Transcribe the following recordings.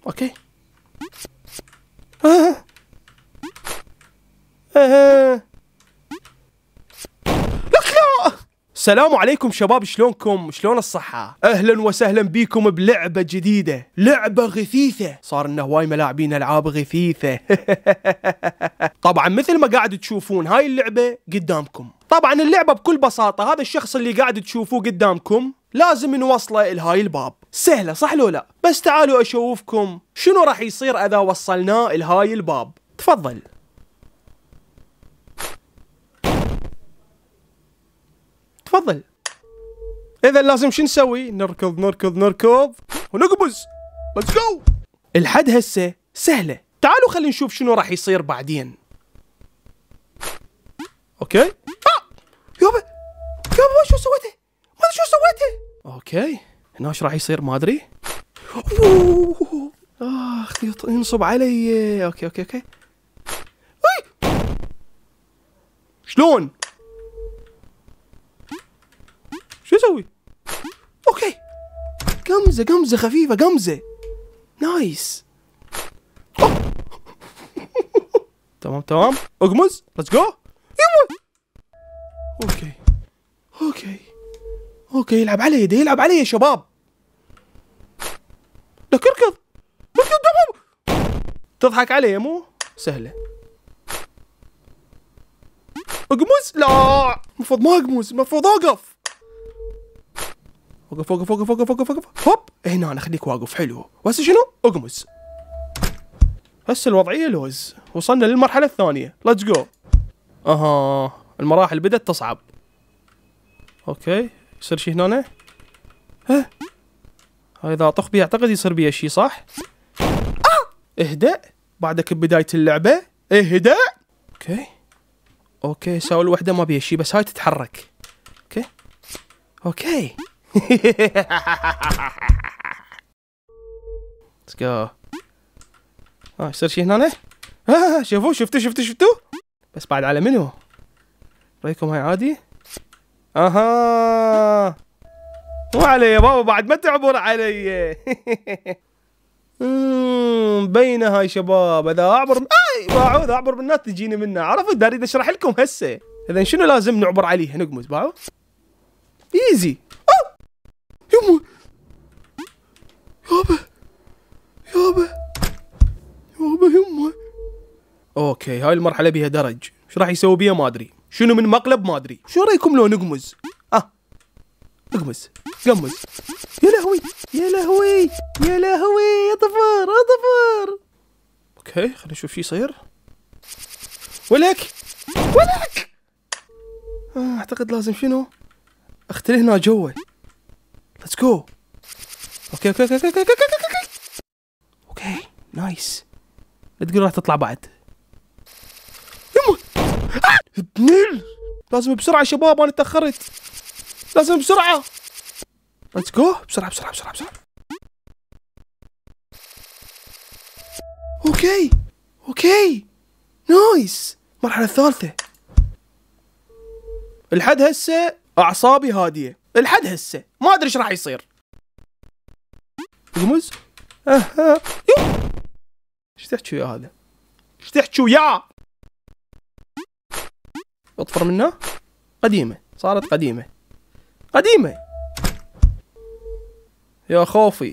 اوكي. لك لا. السلام عليكم شباب، شلونكم؟ شلون الصحة؟ اهلا وسهلا بيكم بلعبة جديدة، لعبة غثيثة. صار لنا هواي ملاعبين العاب غثيثة. طبعا مثل ما قاعد تشوفون هاي اللعبة قدامكم. طبعا اللعبة بكل بساطة هذا الشخص اللي قاعد تشوفوه قدامكم لازم نوصله لهاي الباب. سهلة صح لو لا؟ بس تعالوا اشوفكم شنو راح يصير اذا وصلناه لهاي الباب. تفضل. تفضل. اذا لازم شو نسوي؟ نركض ونقبز. ليتس جو. الحد هسه سهلة، تعالوا خلينا نشوف شنو راح يصير بعدين. اوكي. يابا شو سويته؟ ما ادري شو سويته. اوكي هنا ايش راح يصير ما ادري. اخ ينصب علي. اوكي. شلون؟ شو اسوي؟ اوكي. قمزة خفيفة، قمزة. نايس. تمام. اقمز. ليتس جو. اوكي يلعب علي يا شباب. لك اركض. تضحك علي مو سهلة. اقمز. لا المفروض ما اقمز، المفروض اوقف. وقف. هوب هنا انا خليك واقف. حلو. وهسه شنو؟ اقمز. هسه الوضعية لوز، وصلنا للمرحلة الثانية. ليتس جو. المراحل بدأت تصعب. اوكي يصير شي هنا. ها هاي اذا اطخ بي اعتقد يصير بيها شي صح؟ اهدأ بعدك ببداية اللعبة. اهدأ. اوكي ساوي الوحدة ما بيها شي، بس هاي تتحرك. اوكي. ليتس جو. يصير شي هنا. شوفوا شفتوا بس بعد على منو؟ رايكم هاي عادي؟ مو علي يا بابا، بعد ما تعبر علي. مبينه هاي شباب. اذا اعبر باعوا اعبر بالناس تجيني منها. عرفت؟ دا اريد اشرح لكم هسه. اذا شنو لازم نعبر عليه؟ نقمز. باعوا ايزي. يمه يمه. اوكي هاي المرحله بيها درج، شو راح يسوي بيها ما ادري، شنو من مقلب ما ادري. شو رايكم لو نقمز؟ اقمز. يا لهوي اطفر. اوكي خلينا نشوف شو يصير. ولك. اعتقد لازم شنو اختلي هنا جوا. ليتس جو. اوكي نايس. لا تقول راح تطلع بعد. يمه ابنل. لازم بسرعة شباب، انا تأخرت. لازم بسرعة. ليتس جو. بسرعة. اوكي نايس. المرحلة الثالثة. الحد هسه اعصابي هادية. الحد هسه ما ادري ايش راح يصير. قمز. ايش تحكي يا هذا؟ ايش تحكي وياه؟ اطفر منه. صارت قديمة. يا خوفي.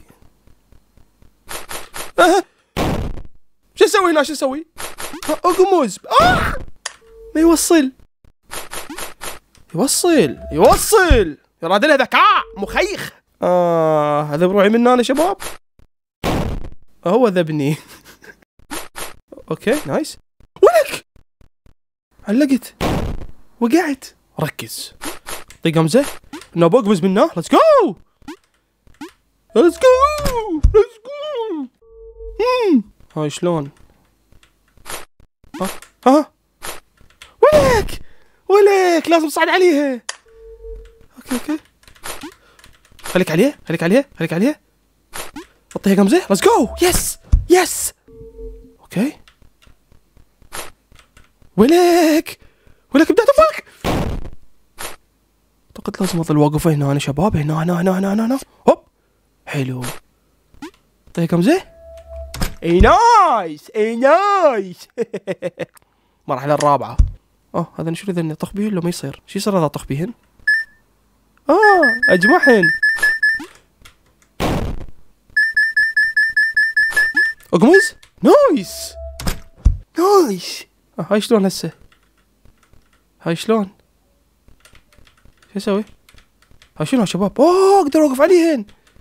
شو اسوي هنا؟ اقمز. ما يوصل. يراد له ذكاء مخيخ. هذا بروحي منه انا شباب. هو ذبني. اوكي نايس. ولك علقت. وقعت. ركز. طي قمزة. انه بقمز منه. ليتس جو. هاي شلون؟ ولك لازم تصعد عليها. اوكي خليك عليها. حطيها قمزة. ليتس جو. يس. اوكي. ولك بدأت تفك. اعتقد لازم اظل واقف هنا انا شباب. هنا. هوب حلو. حطيها قمزة. اي نايس اي نايس. المرحلة الرابعة. هذا شنو ذا نطخ بيهن لو ما يصير؟ شو يصير اذا اطخ بيهن؟ اجمعهن. اقمز. نايس نايس. هاي شلون هسه؟ هاي شلون؟ شو اسوي؟ هاي شنو يا شباب؟ اقدر اوقف عليهن.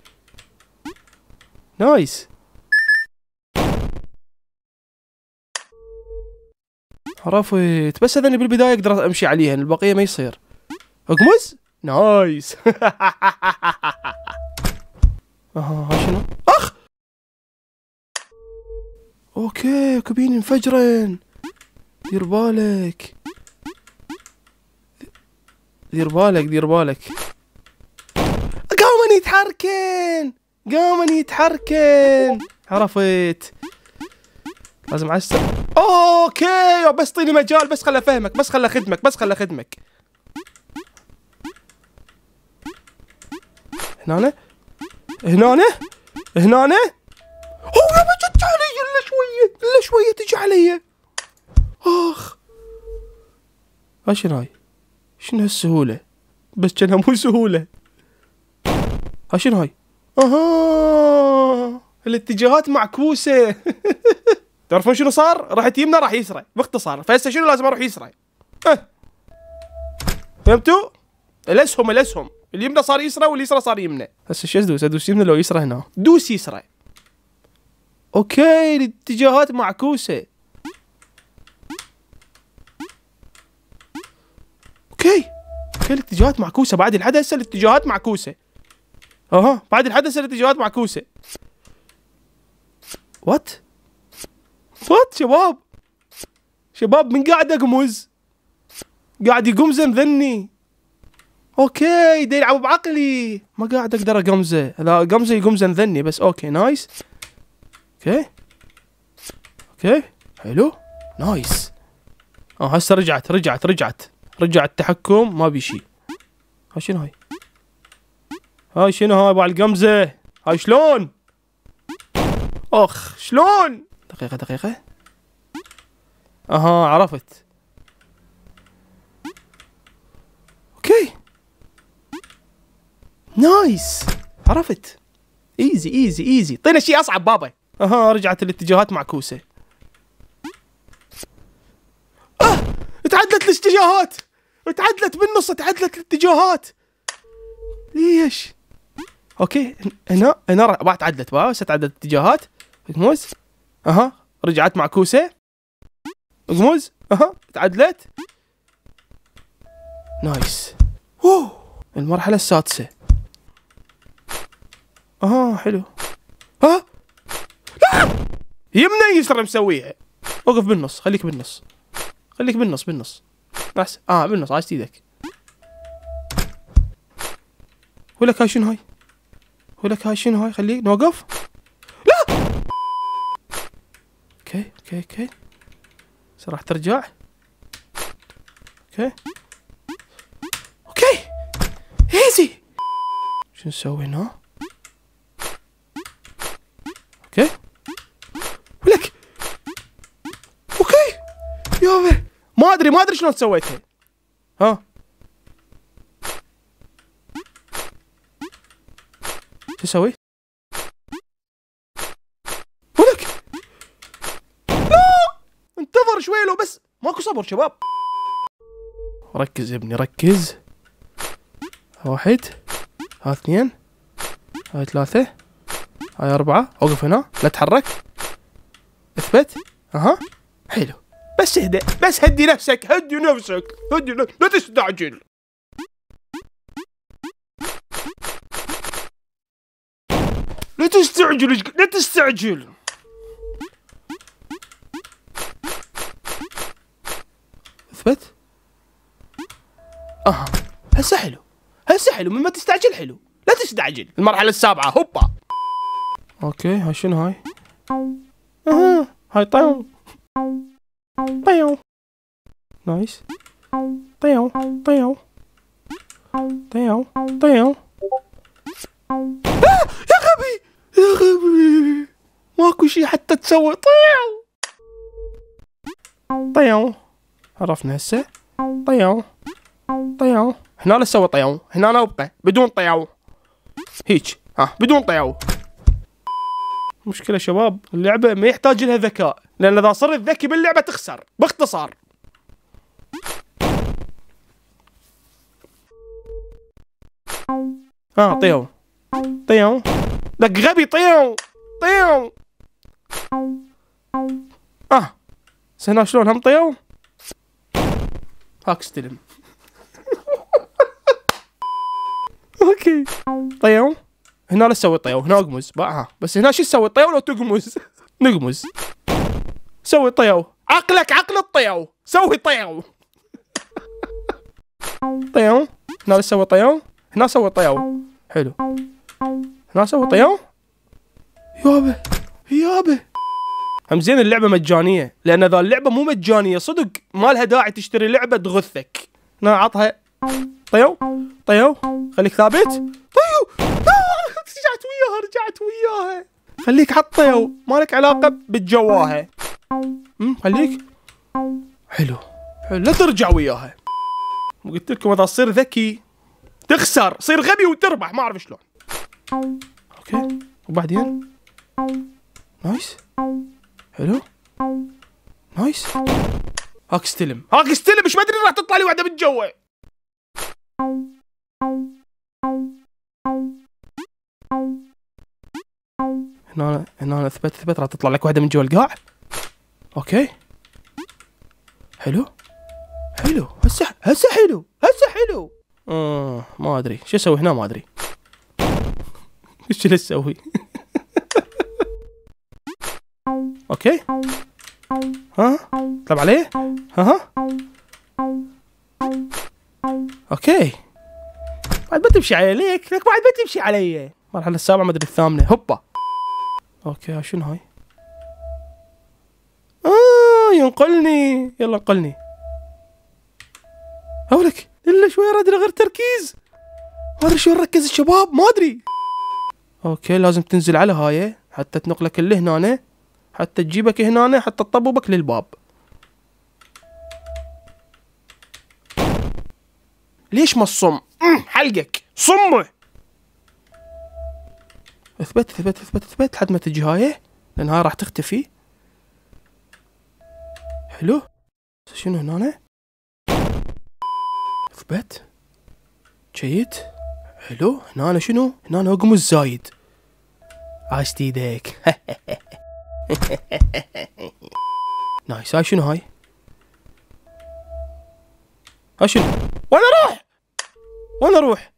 نايس. عرفت، بس هذني بالبداية اقدر امشي عليهن، البقية ما يصير. اقمز. نايس. هاي شنو؟ اوكي كوبين ينفجرن. دير بالك دير بالك دير بالك. قامن يتحركن قامن يتحركن. عرفت، لازم عسر. اوكي بس طيني مجال، بس خل افهمك، بس خل اخدمك، بس خل اخدمك. هنا هنا هنا. يا ما جت علي الا شويه الا شويه تجي علي. هاي شنو هاي؟ شنو هالسهوله؟ بس كانها مو سهوله. هاي شنو هاي؟ الاتجاهات معكوسه. تعرفون شنو صار؟ رحت يمنى راح يسرى باختصار، فهسه شنو لازم اروح يسرى. فهمتوا؟ الاسهم اليمنى صار يسرى واليسرى صار يمنى. هسه شو ادوس؟ ادوس يمنى لو يسرى؟ هنا دوس يسرى. اوكي الاتجاهات معكوسه. اوكي الاتجاهات معكوسه بعد الحدث. الاتجاهات معكوسه. بعد الحدث الاتجاهات معكوسه. وات شباب من قاعد اقمز؟ قاعد يقمزن ذني. اوكي دا يلعب بعقلي، ما قاعد اقدر اقمزه، اذا قمزه يقمزن ذني بس. اوكي نايس. اوكي حلو نايس. هسه رجعت التحكم، ما بي شي. هاي شنو هاي؟ هاي شنو هاي بعد القمزه؟ هاي شلون؟ شلون؟ دقيقة. عرفت. اوكي نايس عرفت. ايزي. طينا شيء اصعب بابا. رجعت الاتجاهات معكوسة. تعدلت الاتجاهات، تعدلت بالنص، تعدلت الاتجاهات. ليش؟ اوكي هنا بعد تعدلت بس تعدلت الاتجاهات. اقمز. رجعت معكوسة. اقمز. تعدلت. نايس. المرحلة السادسة. حلو. لا يمنى يسرى مسويها. وقف بالنص، خليك بالنص احسن. بالنص عايز ايدك. ولك هاي شنو هاي؟ خليك نوقف. لا. اوكي راح ترجع. اوكي ايزي. شو نسوي هنا؟ اوكي ولك. اوكي يابا ما ادري شلون سويتها. شو اسوي؟ ولك لا انتظر شوي لو بس، ماكو صبر شباب. ركز يا ابني ركز. 1 2 3 4. اوقف هنا لا تتحرك. اثبت. حلو. بس اهدى، بس هدي نفسك لا تستعجل. لا تستعجل. اثبت. هسه حلو مما تستعجل. حلو لا تستعجل. المرحلة السابعة هوبا. اوكي هاي شنو هاي؟ هاي طيو نايس. طيو يا غبي ماكو شي حتى تسوي طيو طيو. عرفنا هسه. طيو طيو. هنا لا تسوي طيو، هنا أنا أبقى بدون طيو. هيك ها بدون طيو. مشكلة شباب اللعبة ما يحتاج لها ذكاء، لأن إذا صرت ذكي باللعبة تخسر باختصار. طيو طيو. لك غبي طيو طيو. هنا شلون هم طيو؟ هاك استلم. اوكي طيو. هنا لا تسوي طيو، هنا اقمز بقى. بس هنا شو تسوي طيو لو تقمز؟ نقمز. سوي طيو. عقلك عقل الطيو، سوي طيو. طيو. هنا لا تسوي طيو، هنا سوي طيو. حلو. هنا سوي طيو. يابا يابا. هم زين اللعبة مجانية، لأن إذا اللعبة مو مجانية صدق ما لها داعي تشتري لعبة تغثك. هنا عطها طيو طيو. خليك ثابت. طيو. رجعت وياها. خليك حط طيو، ما لك علاقة بتجواها. خليك. حلو حلو. لا ترجع وياها. قلت لكم إذا تصير ذكي تخسر، صير غبي وتربح، ما أعرف شلون. أوكي وبعدين نايس. حلو نايس. هاك استلم هاك استلم. مش مدري راح تطلع لي واحدة بالجو. هنا اثبت راح تطلع لك واحدة من جوا القاع. اوكي حلو حلو. هسه حلو. ما ادري شو اسوي هنا، ما ادري ايش اللي اسوي. اوكي تلعب عليه. ها اوكي. بعد ما تمشي علي ليك بعد ما تمشي علي. المرحلة السابعة ما ادري الثامنة. هوبا. اوكي شنو هاي؟ ينقلني. يلا انقلني. هولك الا شوي ادري غير تركيز. ما ادري شو نركز الشباب، ما ادري. اوكي لازم تنزل على هاي حتى تنقلك اللي هنا، حتى تجيبك هنا، حتى تطببك للباب. ليش ما الصم؟ حلقك صمه. اثبت لحد ما تجي هاي، لان هاي راح تختفي. حلو. شنو هنا؟ اثبت. جيد. حلو. هنا شنو؟ هنا اقمز زايد. عاشت ايدك. نايس. هاي شنو هاي؟ هاي شنو؟ وين اروح؟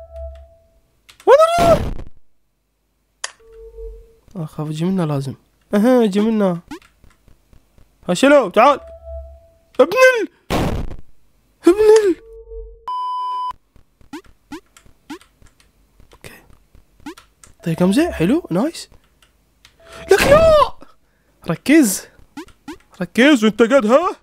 اخاف اجي منه لازم. اجي منه. هاي شنو؟ تعال. ابن اوكي. طيب قمزة. حلو نايس. لك لا. ركز وانت قدها.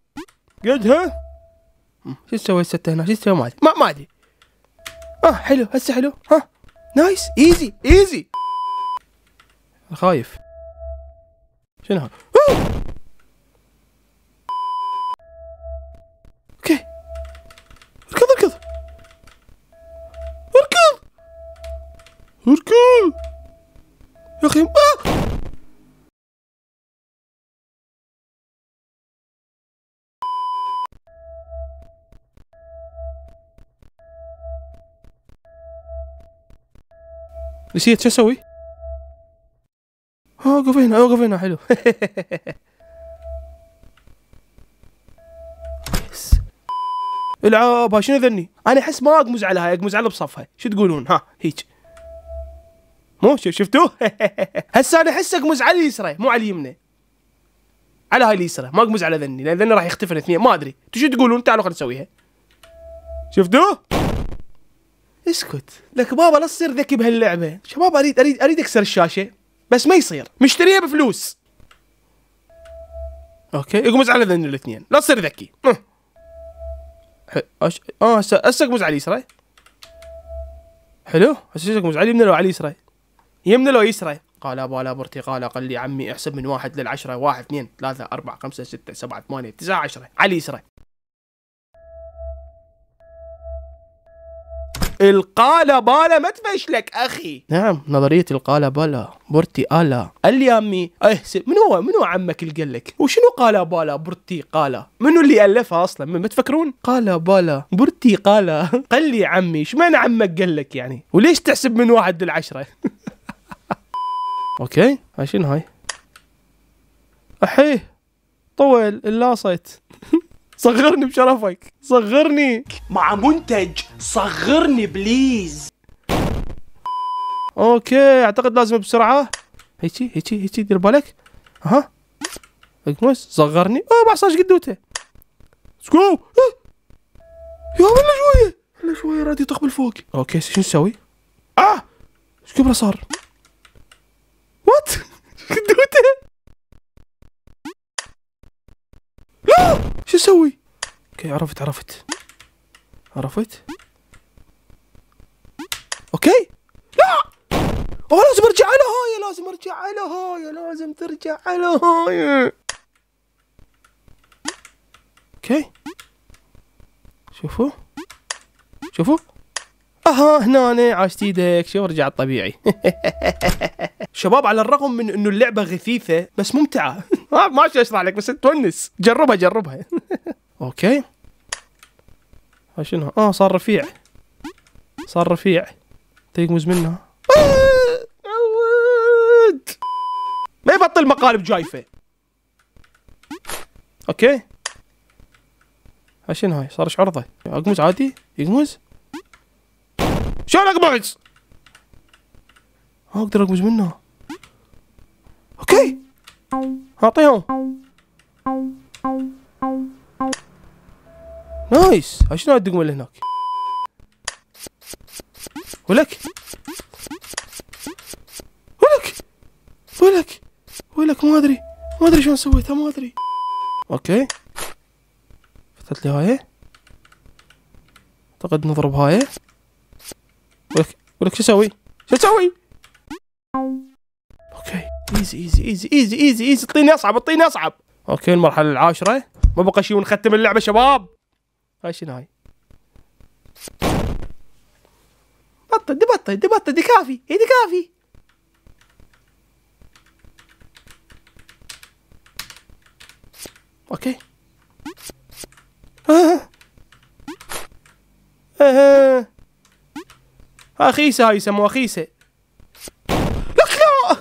شو تسوي هسه هنا؟ شو تسوي؟ ما ادري. حلو هسه حلو. نايس. ايزي. خايف. شنو ها؟ اوكي. اركض يا اخي. نسيت شو اسوي؟ اوقف هنا حلو. العب. شنو ذني؟ انا احس ما اقمز على هاي، اقمز على بصفها. شو تقولون؟ هيك مو شفتوه؟ هسه انا احس اقمز على اليسرى مو على اليمنى. على هاي اليسرى، ما اقمز على ذني، لان ذني راح يختفي الاثنين. ما ادري انتوا شو تقولون. تعالوا خلينا نسويها. شفتوه؟ اسكت لك بابا، لا تصير ذكي بهاللعبه. شباب اريد اكسر الشاشه بس ما يصير، مشتريها بفلوس. اوكي اقمز على ذني الاثنين، لا تصير ذكي. هسه اقمز على اليسرى. حلو. هسه اقمز على اليمنى لو على اليسرى؟ يمنى لو يسرى؟ قال بالا برتقالة. قال لي عمي احسب من 1 ل10. 1 2 3 4 5 6 7 8 9 10 على اليسرى. القالبالة ما تفشلك أخي. نعم نظرية القالبالة برتقالة. قال لي يا أمي احسب. منو عمك اللي قال لك؟ وشنو قالبالة برتقالة؟ منو اللي ألفها أصلا؟ ما تفكرون؟ قالبالة برتقالة. قال لي عمي ايش معنى عمك قال لك يعني؟ وليش تحسب من 1 ل10؟ اوكي هاي شنو هاي؟ احيه طول اللاصت. صغرني بشرفك صغرني مع منتج. صغرني بليز. اوكي اعتقد لازم بسرعة. هيجي دير بالك. ها اقمص صغرني. بعصاش قدوته. سكو يا ولا شوية راد يطخ بالفوق. اوكي شو نسوي؟ ايش كبره صار؟ وات قدوته. لا شو اسوي؟ اوكي عرفت اوكي. لا لازم ارجع على هاي. لازم ترجع على هاي. اوكي شوفوا هنا عاشت ايدك. شوف رجع الطبيعي. شباب على الرغم من انه اللعبة غثيثة بس ممتعة. ما اشرح لك بس تونس. جربها. اوكي شنو؟ صار رفيع. تيقمز منها. عود ما يبطل مقالب جايفة. اوكي شنو هاي؟ صار عرضة. اقمز عادي يقمز. شلون اقمز؟ اقدر اقمز منها. اوكي اعطيهم. نايس. شنو الدقمة اللي هناك؟ ولك ما ادري شلون سويتها ما ادري. اوكي فتت لي هاي. اعتقد نضرب هاي. ولك شو اسوي؟ اوكي ايزي. اعطيني اصعب. اوكي المرحلة 10. ما بقى شيء ونختم اللعبة شباب. هاي شنو هاي؟ بطل دي كافي. اوكي خيسة هاي يسموها خيسة. لك لا.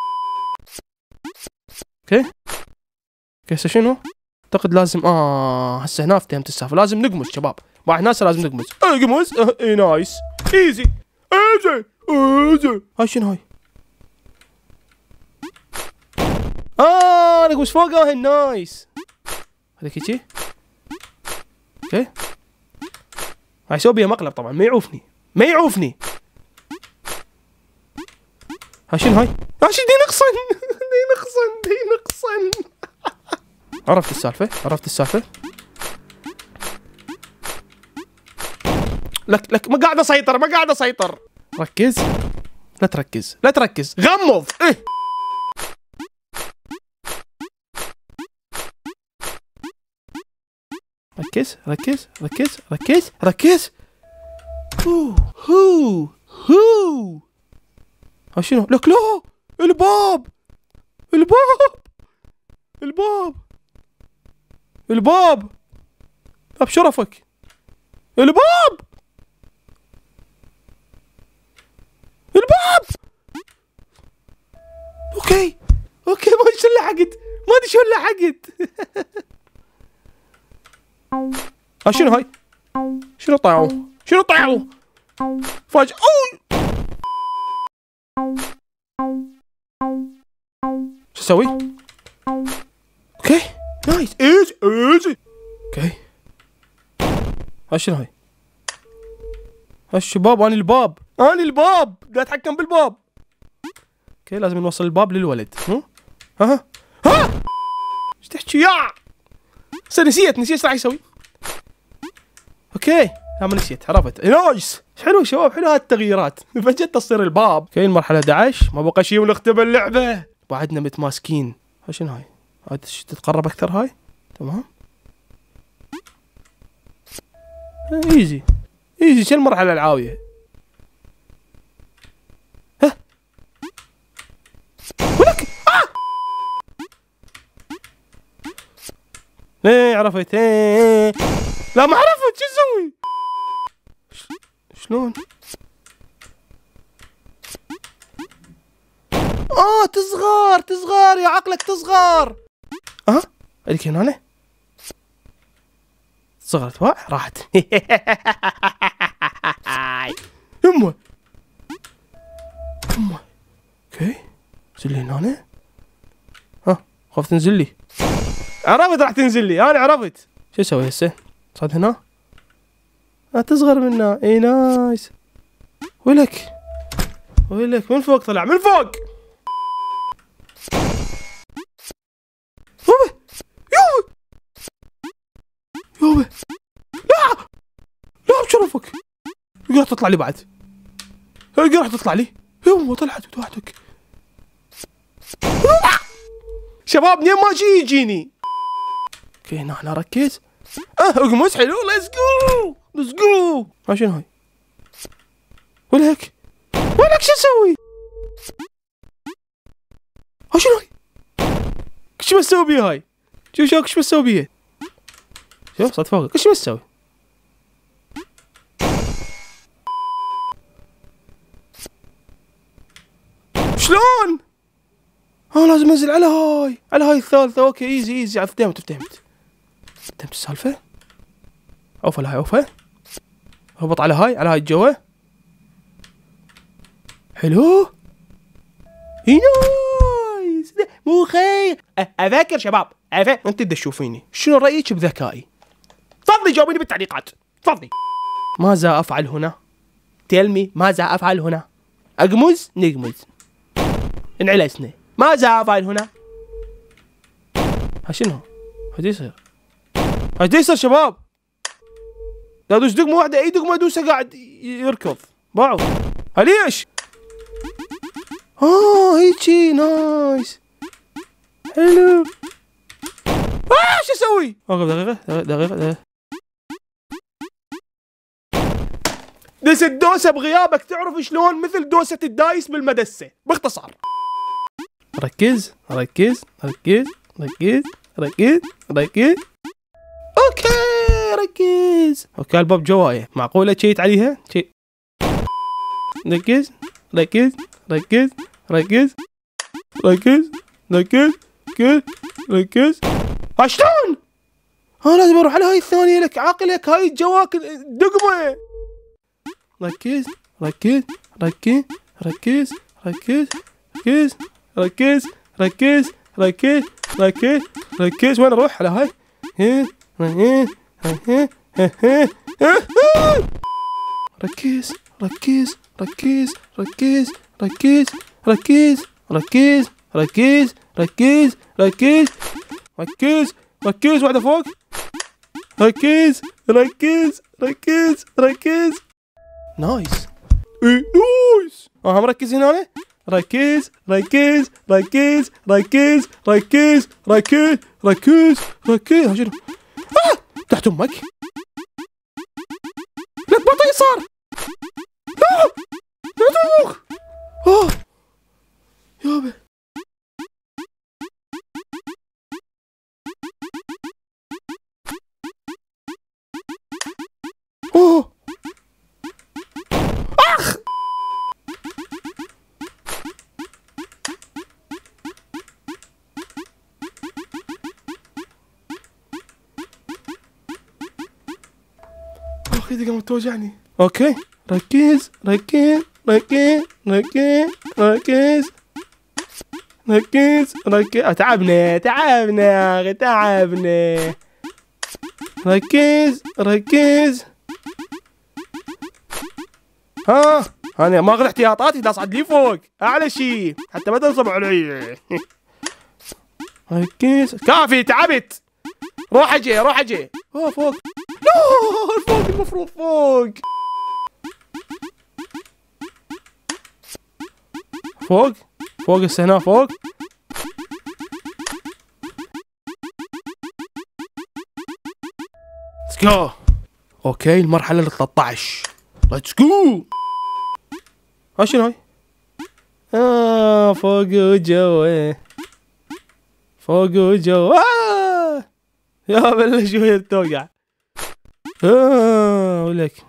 اوكي هسه شنو؟ اعتقد لازم هسه هنا افتهمت السالفة. لازم نقمز شباب. واحد ناس لازم نقمز. اقمز. نايس ايزي. هاي شنو هاي؟ نقمز فوقها. نايس. هذيك هيجي. اوكي هاي سوي بيها مقلب طبعا. ما يعوفني. هاي شنو هاي؟ دي نقصن. عرفت السالفة. لك ما قاعد اسيطر. ركز. لا تركز. غمض. ركز. هو شنو؟ لك لا. الباب بشرفك. الباب. اوكي ما ادري شلون لحقت. شنو هاي؟ شنو طاعوا؟ فجأة. شو اسوي؟ اوكي نايس. ايزي. اوكي شنو هاي؟ الشباب انا الباب قاعد اتحكم بالباب. اوكي لازم نوصل الباب للولد. ها ايش تحكي يا؟ نسيت ايش راح يسوي. اوكي لا ما نسيت، عرفت. نايس. حلو شباب، حلو هالتغييرات. فجأة تصير الباب. اوكي المرحلة 11، ما بقى شيء ونختم اللعبة. بعدنا متماسكين. شنو هاي؟ هاي تتقرب اكثر هاي. تمام. ايزي ايزي. شو المرحلة العاوية؟ ها ولك ليه عرفت؟ لا ما عرفت. شو اسوي؟ شلون؟ تصغر يا عقلك تصغر. هذيك هنا صغرت. راحت. يمه اوكي. نزل لي هنا. خفت تنزل لي. عرفت راح تنزل لي. انا عرفت. شو اسوي هسه؟ صاد هنا. تصغر منا. اي نايس. ولك من فوق طلع. من فوق. يوبه لا بشرفك. راح تطلع لي بعد. راح تطلع لي. يوم طلعت وحدك. شباب منين ما يجيني. اوكي هنا ركز. اقمص. حلو. ليتس جو. شنو هاي؟ ولك شو اسوي؟ شنو هاي؟ شو بسوي بيها هاي؟ شوف شو بسوي بيها؟ شوف صد فوق. شو بسوي؟ شلون؟ لازم انزل على هاي الثالثة. اوكي ايزي. فهمت السالفة. اوفى لهاي. هبط على هاي الجوا. حلو. نايس. مو خير. اذاكر شباب. انت بدك تشوفيني شنو رايك بذكائي؟ تفضلي جاوبيني بالتعليقات. تفضلي. ماذا افعل هنا؟ تيلمي ماذا افعل هنا؟ اقمز نقمز. انعلسنا. ماذا افعل هنا؟ شنو؟ هدي يصير شباب. لا ادوس دقمه واحده. اي دقمه ادوسها قاعد يركض. باعوا. ليش؟ هيجي. نايس. حلو. شو اسوي؟ اوقف دقيقة. دس الدوسة بغيابك. تعرف شلون؟ مثل دوسة الدايس بالمدسة. باختصار. ركز. اوكي ركز. اوكي الباب جوايه. معقولة تشيت عليها؟ ركز. شلون؟ لازم اروح على هاي الثانية. لك عقلك. هاي جواك دقمة. ركز. وين اروح؟ على هاي. ركز. واحدة فوق. ركز. نايس. نايس. مركزين هنا. ركز. شنو؟ تحت امك. لك بطيء صار. لا تحت امك. يابا. ايدي قامت توجعني. اوكي ركز. تعبنا. ركز. انا ما اغلى احتياطاتي. اصعد لي فوق اعلى شيء حتى ما تنصب علي. ركز. كافي. تعبت. روح اجي. فوق. فوق المفروض فوق. فوق فوق هسه هنا فوق. ليتس جو. اوكي المرحلة ال 13. ليتس جو. ها شنو هاي؟ فوق وجوا فوق وجوا. يا بلش شوية توقع. ولك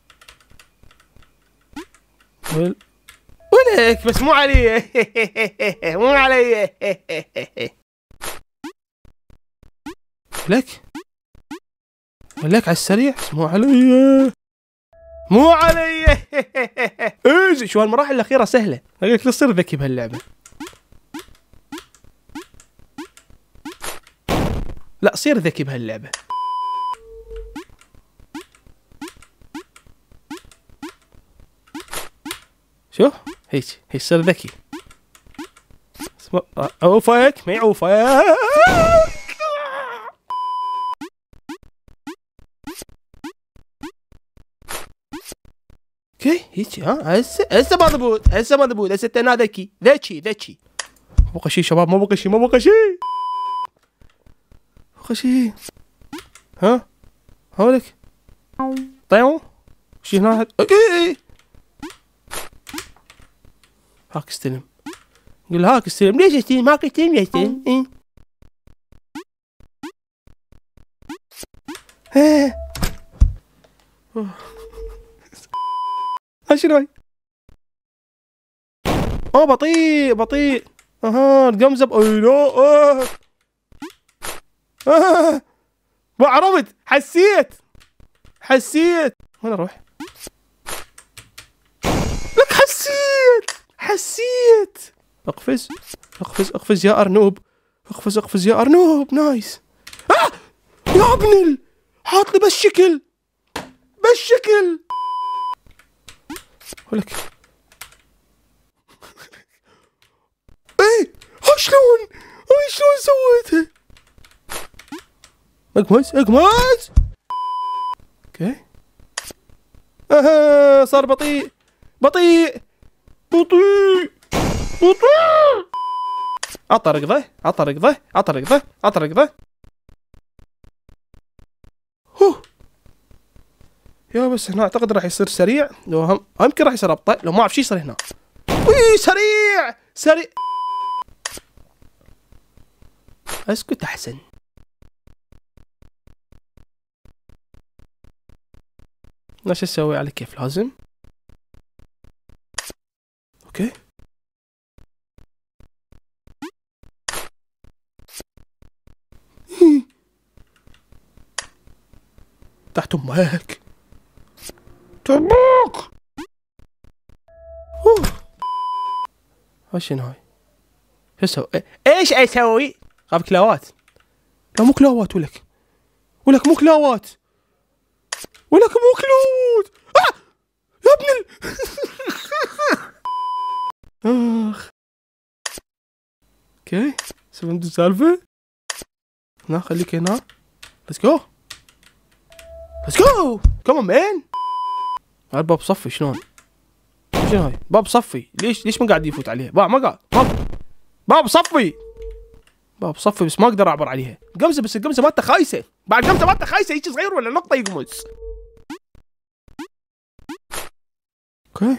ولك بس مو علي. مو علي. ولك على السريع بس مو علي. مو علي. ايزي. شو هالمراحل الاخيره سهله. اقول لك تصير ذكي بهاللعبه. لا صير ذكي بهاللعبه. شوف هيك صير ذكي. عوفك ما يعوفك. اوكي هيك هسه مضبوط هسه مضبوط. هسه انا ذكي. مو بقى شيء شباب. مو بقى شيء. ها هولك طيو شي هنا. اوكي هاك استلم. قول هاك استلم. ليش استلم؟ هاك استلم. ليش استلم؟ شنو هاي؟ بطيء. القمزة اي لا. ما عرفت. حسيت. وين اروح؟ لك حسيت. اقفز يا ارنوب. اقفز يا ارنوب. نايس. يا ابن حاط لي بالشكل. ولك ايه شلون سويتها؟ اقمز. اوكي صار بطيء. اطرق ذا. يا بس هنا اعتقد راح يصير سريع. لو يمكن راح يصير ابطأ. لو ما اعرف شو يصير هنا. سريع. اسكت احسن. ايش اسوي على كيف لازم. اوكي تحت امك. تبوك. شنو هاي؟ شو اسوي؟ ايش اسوي؟ غاب كلاوات. لا مو كلاوات. ولك مو كلاوات. يا ابن اوكي فهمت السالفة. هنا خليك هنا. ليتس جو كمان مان. الباب صفي. شلون هاي؟ باب صفي. ليش ما قاعد يفوت عليها؟ ما قاعد. باب صفي بس ما اقدر اعبر عليها. بس القمزه مالته خايسه. بعد القمزه مالته خايسه. هيك صغير ولا نقطه يقمز. اوكي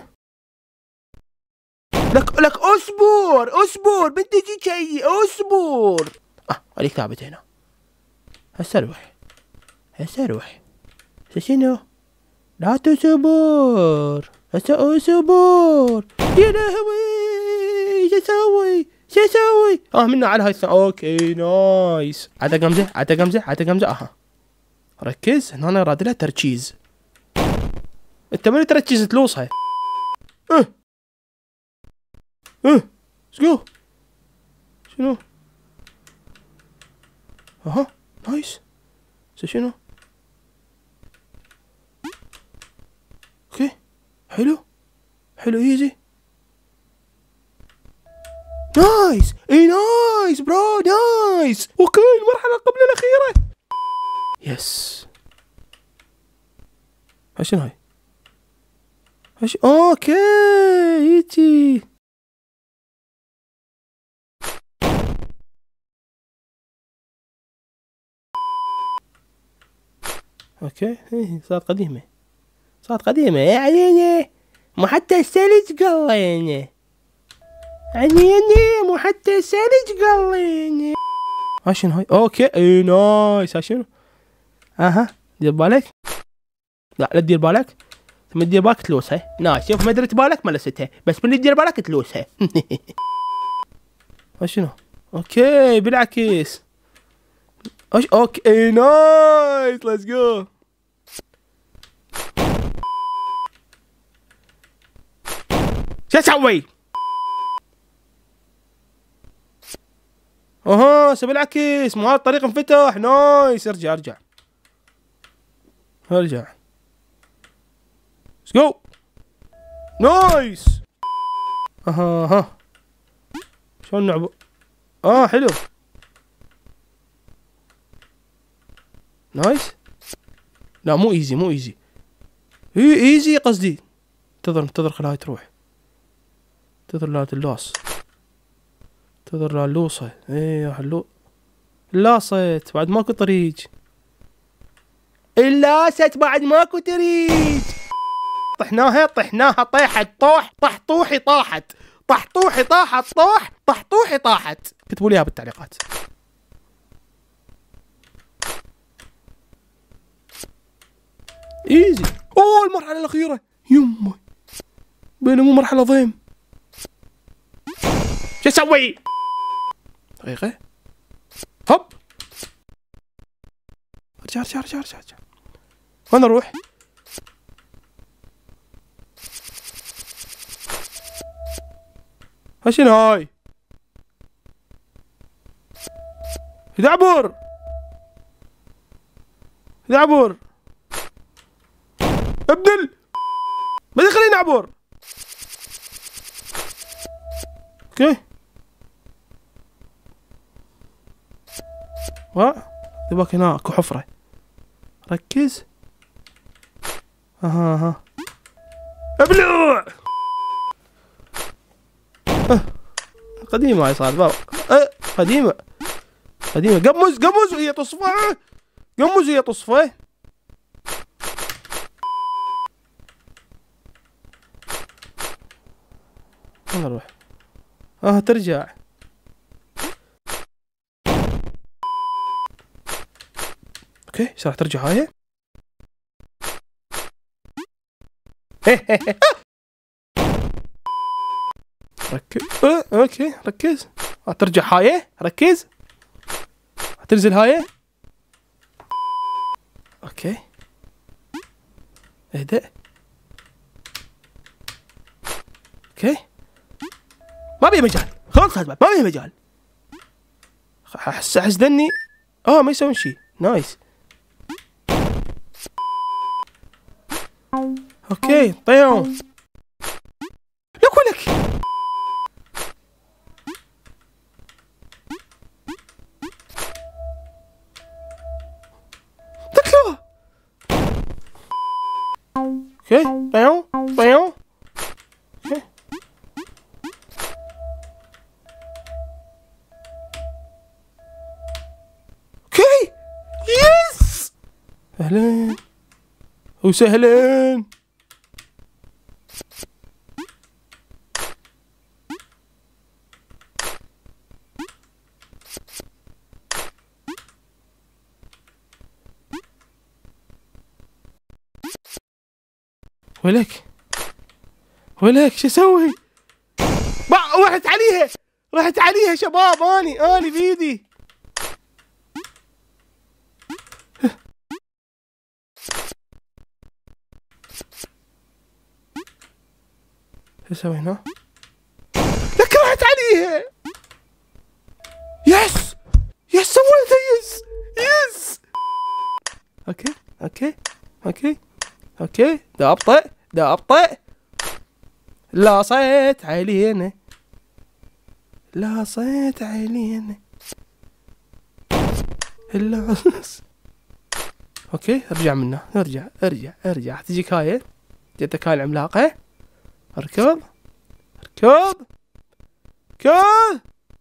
لك اصبر بدي اجي شيء. اصبر. عليك ثابت هنا. هسه روح. شنو؟ لا تصبر. هسه اصبر. يا لهوي شو اسوي؟ منا على هاي اوكي نايس. عطى قمزه. ركز هنا. راد لها تركيز. انت من تركز تلوصها. جو شنو؟ نايس. شنو؟ اوكي حلو ايزي. نايس. نايس برو نايس. اوكي المرحلة قبل الأخيرة. يس شنو هاي؟ اوكي هيجي. اوكي صارت قديمة. صارت قديمة يا عيني، مو حتى الثلج قليني. عيني مو حتى الثلج قليني. ها شنو هاي؟ اوكي اي نايس. ها شنو؟ اها دير بالك. لا لا تدير بالك، من تدير بالك تلوسها. نايس. شوف ما درت بالك ما لستها، بس من تدير بالك تلوسها. ها شنو؟ اوكي بالعكس. اوكي اي نايس ليتس جو. شو اسوي؟ اها بالعكس، مو هذا الطريق انفتح. نايس. ارجع ارجع ارجع. ليتس جو. نايس. اها شلون نعبر؟ حلو. نايس. لا مو ايزي، مو ايزي. هي ايزي قصدي. انتظر خلها تروح. انتظر لا تلوص. انتظر لا اللوصة. ايه يا حلو. لاصت بعد ماكو طريق. اللاست بعد ماكو طريق. طحناها طيحت طوح طحطوحي طاحت. طحطوحي طاحت طوح طحطوحي طاحت. كتبوا لي اياها بالتعليقات. ايزي. المرحلة الأخيرة يمه، بينما مو مرحلة ضيم. شو اسوي؟ دقيقة. هوب. ارجع. وين اروح؟ شنو هاي؟ دعبر ابدل. ما خليني اعبر. اوكي دباك هنا اكو حفرة. ركز. اها ابلع. قديمة هاي صارت بابا. قديمة. قمز وهي تصفى. وين اروح؟ ترجع. اوكي ايش راح ترجع هاي؟ ركز. اوكي ركز. ترجع هاي. ركز. تنزل هاي. اوكي اهدأ. اوكي ما بيه مجال خلاص. ما بيه مجال. احس ذني ما يسوون شيء. نايس. اوكي طيرون. لك تكلو. اوكي طيرون. اوكي يس. اهلا وسهلا. ولك شو اسوي؟ رحت عليها شباب. اني بيدي. شو اسوي هنا؟ لك رحت عليها. يس سويتها. يس. اوكي ده ابطئ. لا صيت علينا. اوكي ارجع منه، ارجع تجيك هاي، جتك هاي العملاقة. اركض اركض اركض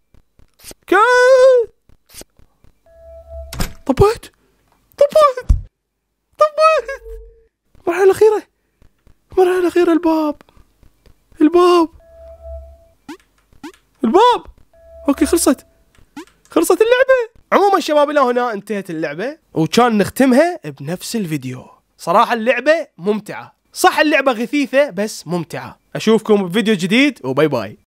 اركض. طبيت المرحلة الأخيرة، الباب. اوكي خلصت اللعبة. عموما شباب الى هنا انتهت اللعبة، وكان نختمها بنفس الفيديو. صراحة اللعبة ممتعة، صح اللعبة غثيثة بس ممتعة. اشوفكم بفيديو جديد وباي باي.